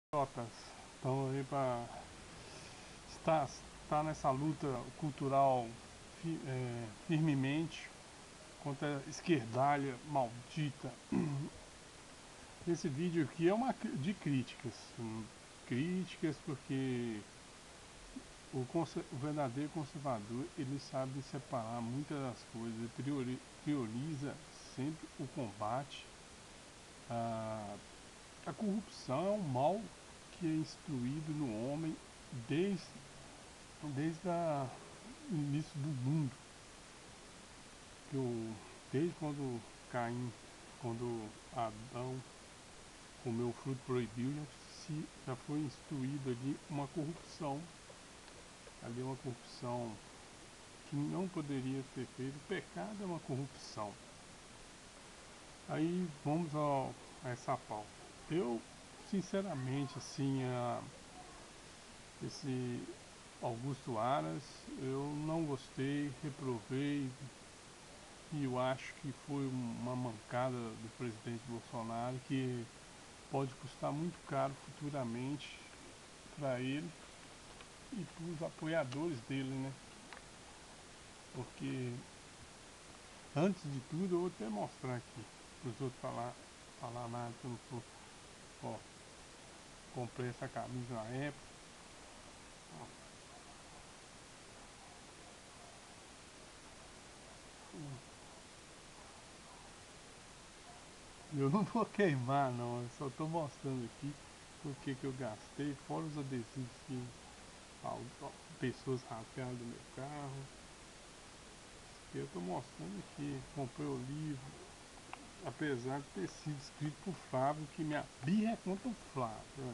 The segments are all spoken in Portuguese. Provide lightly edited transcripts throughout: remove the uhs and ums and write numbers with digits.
Patriotas estão aí para estar nessa luta cultural firmemente contra a esquerdalha maldita. Esse vídeo aqui é uma de críticas, críticas porque o verdadeiro conservador ele sabe separar muitas das coisas, ele prioriza sempre o combate à, à corrupção, é um mal que é instruído no homem desde o início do mundo, que desde quando Caim, quando Adão comeu o fruto proibido, já foi instruído ali uma corrupção, ali uma corrupção que não poderia ter feito. O pecado é uma corrupção. Aí vamos a essa pauta. Eu, sinceramente, assim, esse Augusto Aras, eu não gostei, reprovei, e eu acho que foi uma mancada do presidente Bolsonaro que pode custar muito caro futuramente para ele e para os apoiadores dele, né? Porque antes de tudo eu vou até mostrar aqui para os outros falar nada que eu não sou. Ó, comprei essa camisa na época. Ó, eu não vou queimar não, eu só estou mostrando aqui o que eu gastei, fora os adesivos que pessoas rasgaram do meu carro. Eu estou mostrando aqui, comprei o livro, apesar de ter sido escrito por Flávio, que minha birra é contra o Flávio. Né?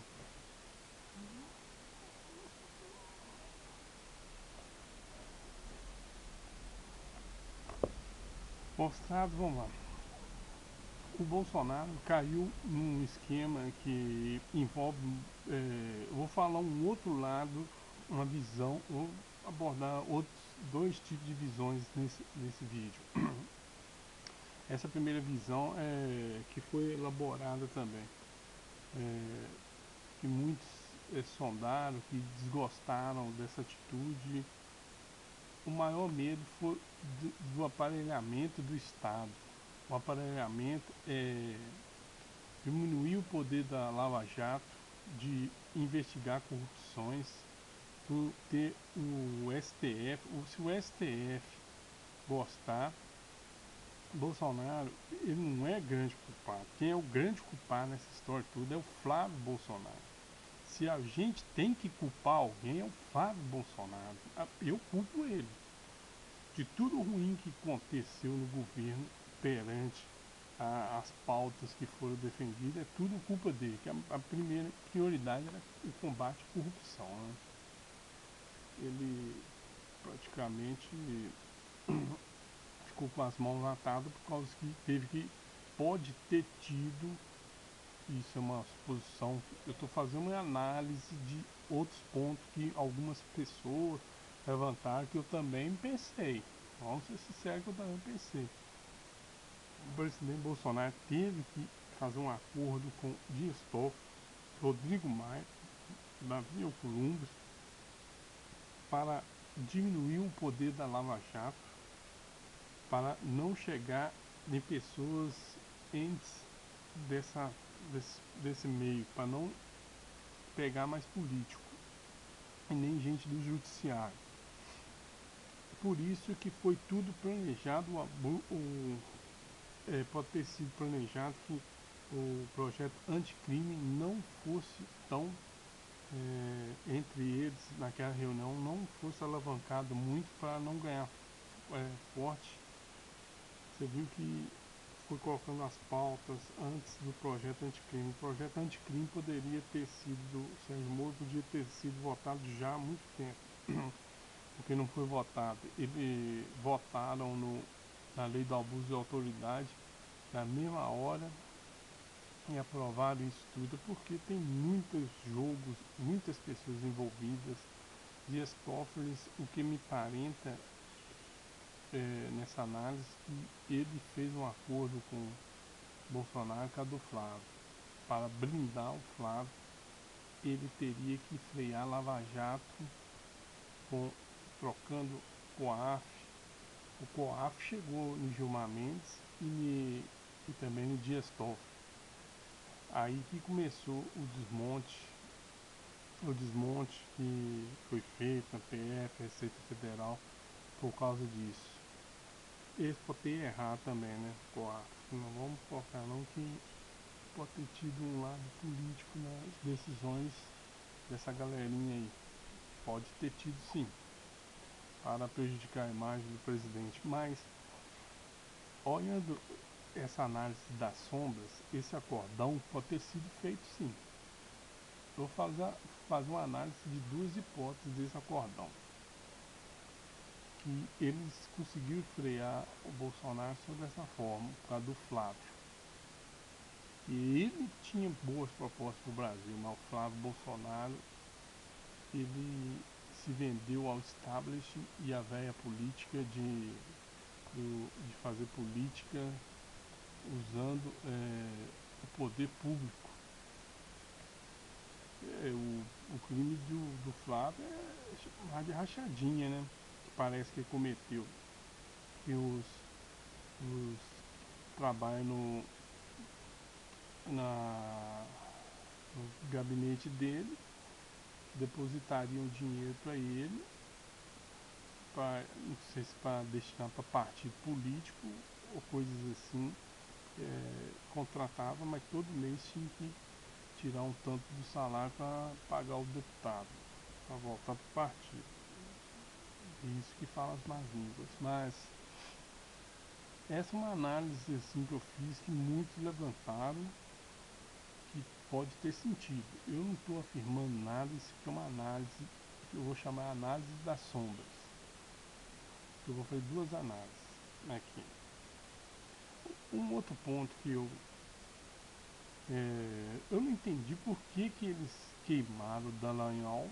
Mostrado, vamos lá. O Bolsonaro caiu num esquema que envolve. Eu vou falar um outro lado, uma visão, vou abordar outros dois tipos de visões nesse vídeo. Essa primeira visão é que foi elaborada também. É, que muitos sondaram, que desgostaram dessa atitude. O maior medo foi do aparelhamento do Estado. O aparelhamento é diminuir o poder da Lava Jato de investigar corrupções, por ter o STF, se o STF gostar, Bolsonaro ele não é grande culpado. Quem é o grande culpado nessa história toda é o Flávio Bolsonaro. Se a gente tem que culpar alguém, é o Flávio Bolsonaro. Eu culpo ele. De tudo ruim que aconteceu no governo perante as pautas que foram defendidas, é tudo culpa dele. Que a primeira prioridade era o combate à corrupção. Né? Ele praticamente ficou com as mãos atadas por causa que pode ter tido, isso é uma suposição, eu estou fazendo uma análise de outros pontos que algumas pessoas levantaram que eu também pensei. Vamos ser sinceros que eu também pensei. O presidente Bolsonaro teve que fazer um acordo com Dias Toffoli, Rodrigo Maia, Davi Alcolumbre, para diminuir o poder da Lava Jato, para não chegar em pessoas entes desse meio, para não pegar mais político e nem gente do judiciário. Por isso que foi tudo planejado, pode ter sido planejado que o projeto anticrime não fosse tão, entre eles, naquela reunião, não fosse alavancado muito para não ganhar forte. Você viu que foi colocando as pautas antes do projeto anticrime. O projeto anticrime poderia ter sido, o Sérgio Moro podia ter sido votado já há muito tempo, porque não foi votado. Eles votaram na lei do abuso de autoridade na mesma hora e aprovaram isso tudo porque tem muitos jogos, muitas pessoas envolvidas. Dias Toffoli, o que me parenta nessa análise, que ele fez um acordo com Bolsonaro com a do Flávio, para blindar o Flávio ele teria que frear a Lava Jato com, trocando COAF. O COAF chegou no Gilmar Mendes e também no Dias Toffoli. Aí que começou o desmonte que foi feito na PF, Receita Federal, por causa disso. Eles podem ter errado também, né? COAF. Não vamos colocar não que pode ter tido um lado político nas decisões dessa galerinha aí. Pode ter tido sim, para prejudicar a imagem do presidente. Mas, olhando essa análise das sombras, esse acordão pode ter sido feito sim. Eu vou fazer uma análise de duas hipóteses desse acordão. Que eles conseguiram frear o Bolsonaro só dessa forma, por causa do Flávio. E ele tinha boas propostas para o Brasil, mas o Flávio Bolsonaro, ele se vendeu ao establishment e à velha política de fazer política usando o poder público. O crime do Flávio é chamado de rachadinha, né? Que parece que ele cometeu. Que os trabalham no gabinete dele, depositariam dinheiro para ele, não sei se para destinar para partido político ou coisas assim, contratava, mas todo mês tinha que tirar um tanto do salário para pagar o deputado, para voltar para o partido. Isso que fala as más línguas. Mas essa é uma análise assim, que eu fiz, que muitos levantaram, que pode ter sentido. Eu não estou afirmando nada, isso aqui é uma análise que eu vou chamar análise das sombras. Eu vou fazer duas análises aqui. Um outro ponto que eu não entendi por que eles queimaram o Dallagnol.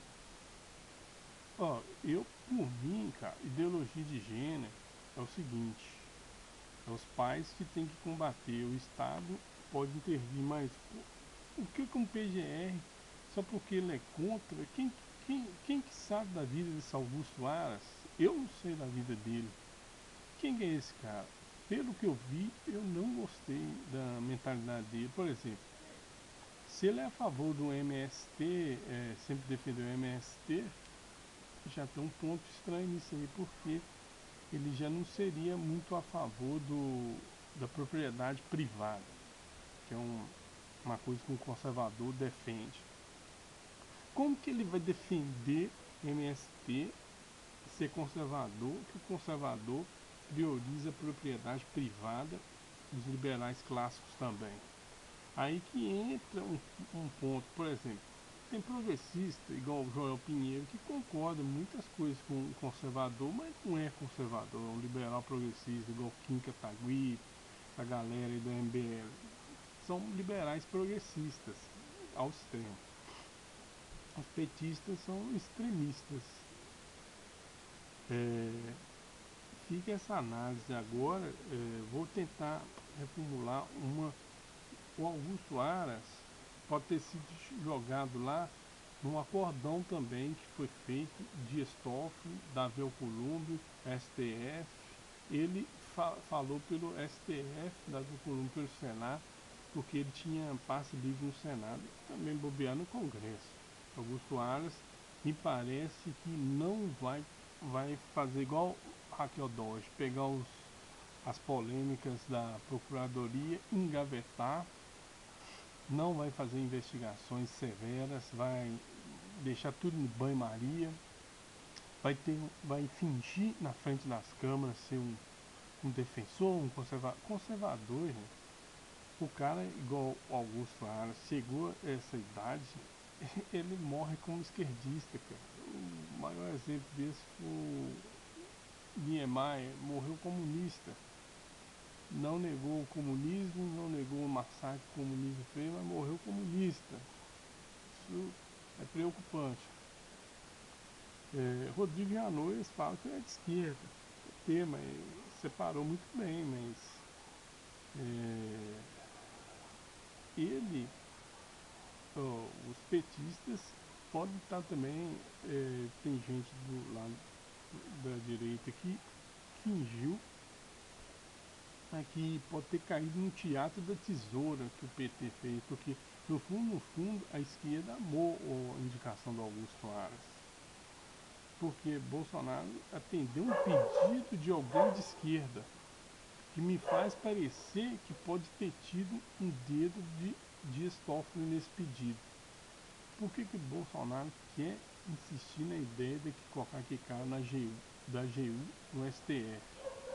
Por mim, cara, ideologia de gênero é o seguinte: é os pais que têm que combater, o Estado pode intervir, mas o que um PGR, só porque ele é contra, quem que sabe da vida desse Augusto Aras? Eu não sei da vida dele. Quem é esse cara? Pelo que eu vi, eu não gostei da mentalidade dele. Por exemplo, se ele é a favor do MST, sempre defendeu o MST, já tem um ponto estranho nisso aí, porque ele já não seria muito a favor da propriedade privada, que é uma coisa que um conservador defende. Como que ele vai defender MST, ser conservador, que o conservador prioriza a propriedade privada, os liberais clássicos também? Aí que entra um ponto, por exemplo, tem progressista, igual o Joel Pinheiro, que concorda muitas coisas com o conservador, mas não é conservador, é um liberal progressista, igual o Kim Kataguiri, a galera aí do MBL. São liberais progressistas, ao extremo. Os petistas são extremistas. Fica essa análise agora, vou tentar reformular uma. O Augusto Aras pode ter sido jogado lá num acordão também que foi feito, Dias Toffoli, Davi Alcolumbre, STF. Ele falou pelo STF, Davi Alcolumbre pelo Senado, porque ele tinha passe livre no Senado, também bobear no Congresso. Augusto Aras me parece que não vai fazer igual Raquel Dodge, pegar as polêmicas da Procuradoria, engavetar, não vai fazer investigações severas, vai deixar tudo em banho-maria, vai fingir na frente das câmaras ser um defensor, um conservador, gente. O cara, igual Augusto Aras, chegou a essa idade, ele morre como esquerdista, cara. O maior exemplo desse foi o Niemeyer, morreu comunista. Não negou o comunismo, não negou o massacre que o comunismo fez, mas morreu comunista. Isso é preocupante. Rodrigo Janot fala que é de esquerda. Mas separou muito bem, mas ele os petistas podem estar também, tem gente do lado da direita que fingiu que pode ter caído no teatro da tesoura que o PT fez, porque no fundo, a esquerda amou a indicação do Augusto Aras, porque Bolsonaro atendeu um pedido de alguém de esquerda, que me faz parecer que pode ter tido um dedo de Dias Toffoli nesse pedido. Por que Bolsonaro quer insistir na ideia de que colocar aquele cara da AGU no STF?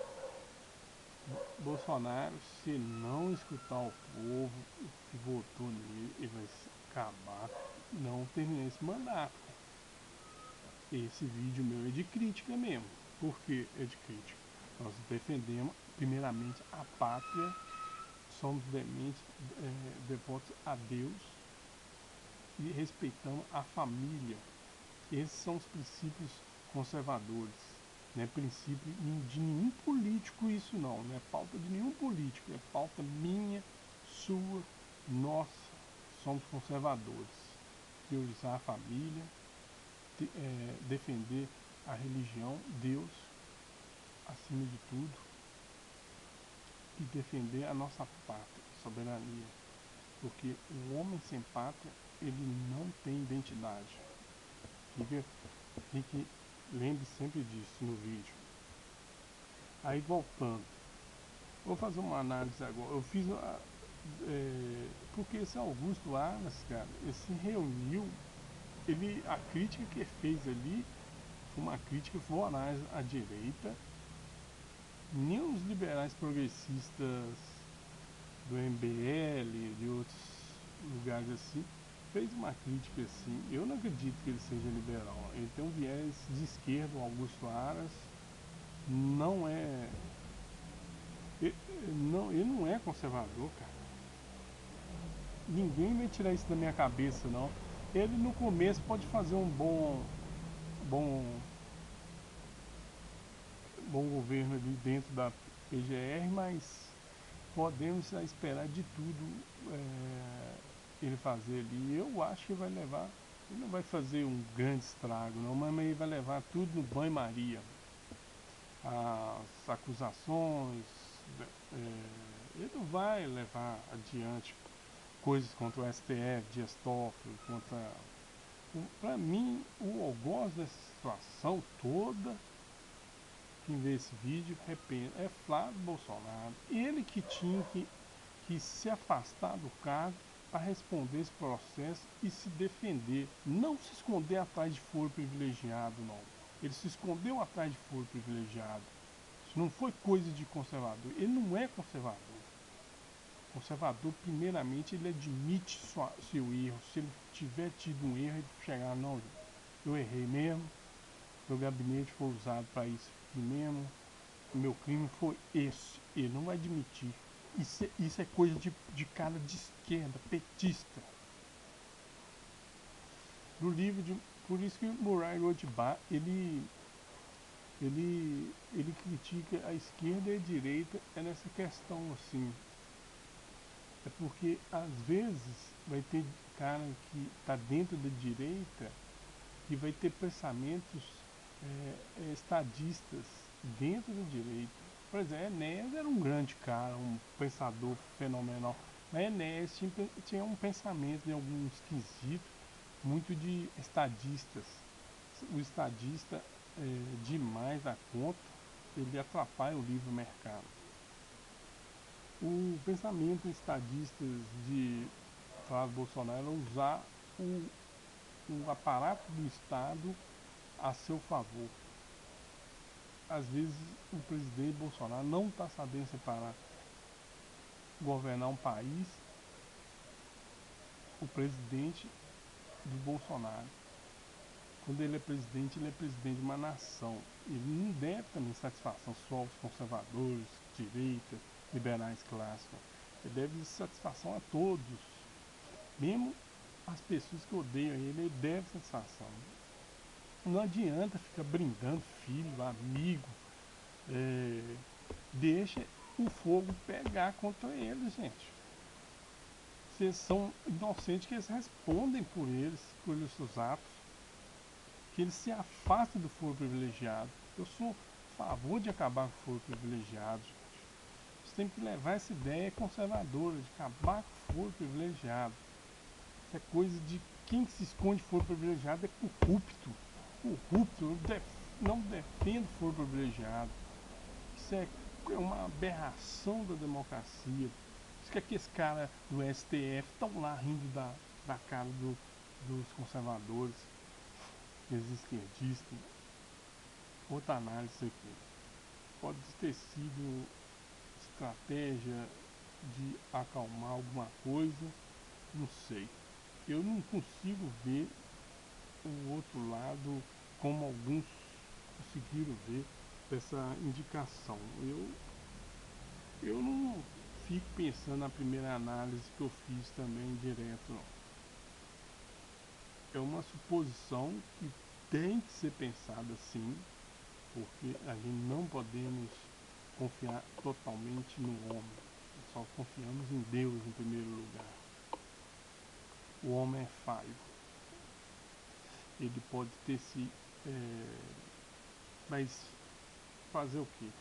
Bolsonaro, se não escutar o povo que votou nele, ele vai acabar não terminando esse mandato. Esse vídeo meu é de crítica mesmo. Por que é de crítica? Nós defendemos, primeiramente, a pátria, somos devotos a Deus e respeitamos a família. Esses são os princípios conservadores. Não é princípio de nenhum político isso não é pauta de nenhum político, é pauta minha, sua, nossa. Somos conservadores. Priorizar a família, defender a religião, Deus, acima de tudo, e defender a nossa pátria, soberania. Porque um homem sem pátria, ele não tem identidade. Lembre sempre disso no vídeo. Aí voltando, vou fazer uma análise agora. Eu fiz porque esse Augusto Aras, cara, ele se reuniu, a crítica que ele fez ali foi uma crítica voraz à direita. Nem os liberais progressistas do MBL, de outros lugares assim, fez uma crítica assim. Eu não acredito que ele seja liberal. Ele tem um viés de esquerda, o Augusto Aras. Não é. Ele não é conservador, cara. Ninguém vai tirar isso da minha cabeça, não. Ele no começo pode fazer um bom governo ali dentro da PGR, mas podemos esperar de tudo ele fazer ali. Eu acho que vai levar, ele não vai fazer um grande estrago não, mas ele vai levar tudo no banho-maria. As acusações, ele não vai levar adiante coisas contra o STF, Dias Toffoli, contra... Para mim, o algoz dessa situação toda, quem vê esse vídeo, é Flávio Bolsonaro. Ele que tinha que se afastar do cargo para responder esse processo e se defender. Não se esconder atrás de foro privilegiado, não. Ele se escondeu atrás de foro privilegiado. Isso não foi coisa de conservador. Ele não é conservador. Conservador, primeiramente, ele admite seu erro. Se ele tiver tido um erro, ele chegar, não, eu errei mesmo, meu gabinete foi usado para isso aqui mesmo, o meu crime foi esse. Ele não vai admitir. Isso é coisa de cara de esquerda, petista. Do livro por isso que Murray Rothbard, ele critica a esquerda e a direita nessa questão assim. É porque às vezes vai ter cara que está dentro da direita que vai ter pensamentos estadistas dentro da direita. Por exemplo, Enéas era um grande cara, um pensador fenomenal. Mas Enéas tinha um pensamento em alguns quesitos muito de estadistas. O estadista demais da conta, ele atrapalha o livre mercado. O pensamento estadista de Flávio Bolsonaro é usar o aparato do Estado a seu favor. Às vezes o presidente Bolsonaro não está sabendo separar governar um país, o presidente do Bolsonaro. Quando ele é presidente de uma nação. Ele não deve também satisfação só aos conservadores, direita, liberais clássicos. Ele deve satisfação a todos. Mesmo as pessoas que odeiam ele deve satisfação. Não adianta ficar brindando filho, amigo. Deixa o fogo pegar contra ele, gente. se eles são inocentes, que eles respondem por seus atos, que eles se afastem do foro privilegiado. Eu sou a favor de acabar com o foro privilegiado, gente. Você tem que levar essa ideia conservadora de acabar com o foro privilegiado. Isso é coisa de quem se esconde foro privilegiado é corrupto. Corrupto, não defendo foro privilegiado. Isso é uma aberração da democracia. Isso que aqueles caras do STF estão lá rindo da cara dos conservadores, dos esquerdistas. Outra análise aqui. Pode ter sido estratégia de acalmar alguma coisa, não sei. Eu não consigo ver o outro lado como alguns conseguiram ver essa indicação. Eu não fico pensando na primeira análise que eu fiz também direto, não. É uma suposição que tem que ser pensada sim, porque a gente não podemos confiar totalmente no homem. Só confiamos em Deus em primeiro lugar. O homem é falho. Ele pode ter se. Mas fazer o quê?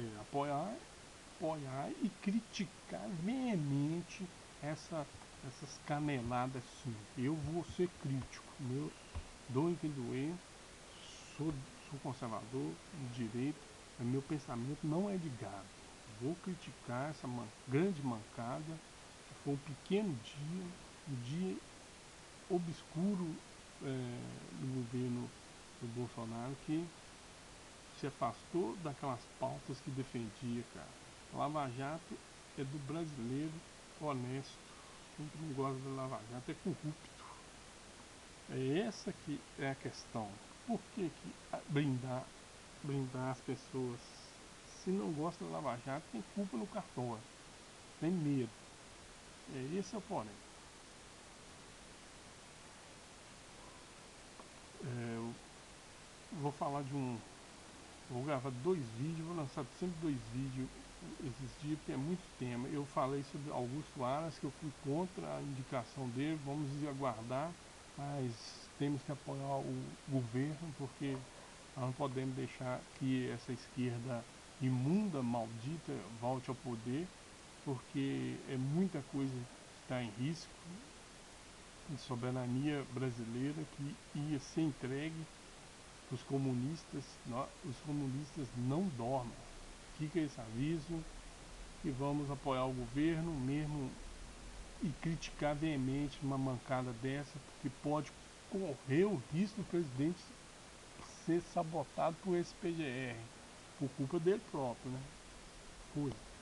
Apoiar e criticar veemente essas caneladas sim. Eu vou ser crítico. Doe quem doer, sou conservador, de direito, mas meu pensamento não é de gado. Vou criticar essa grande mancada, que foi um pequeno dia, um dia obscuro do governo do Bolsonaro, que se afastou daquelas pautas que defendia, cara. Lava Jato é do brasileiro honesto. Quem que não gosta da Lava Jato é corrupto. É essa que é a questão. Por que blindar as pessoas? Se não gosta da Lava Jato, tem culpa no cartório. Tem medo. Esse é o porém. Eu vou falar de um. Vou gravar 2 vídeos, vou lançar sempre 2 vídeos esses dias, porque é muito tema. Eu falei sobre Augusto Aras, que eu fui contra a indicação dele, vamos aguardar, mas temos que apoiar o governo, porque nós não podemos deixar que essa esquerda imunda, maldita, volte ao poder, porque é muita coisa que está em risco de soberania brasileira que ia ser entregue para os comunistas. Os comunistas não dormem. Fica esse aviso e vamos apoiar o governo mesmo e criticar veemente uma mancada dessa, porque pode correr o risco do presidente ser sabotado por esse PGR, por culpa dele próprio, né? Fui.